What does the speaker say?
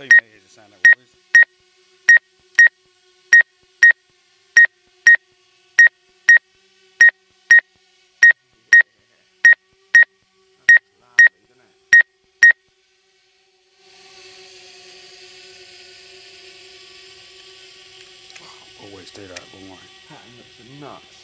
tell you when the edge of sound that way. Listen. Always stay that one. That's nuts.